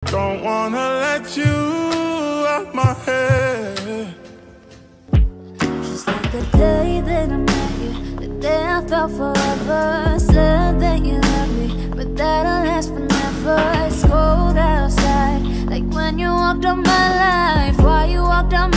Don't wanna let you out my head. Just like the day that I met you, the day I thought forever. Said that you love me, but that'll last forever. It's cold outside, like when you walked on my life. Why you walked on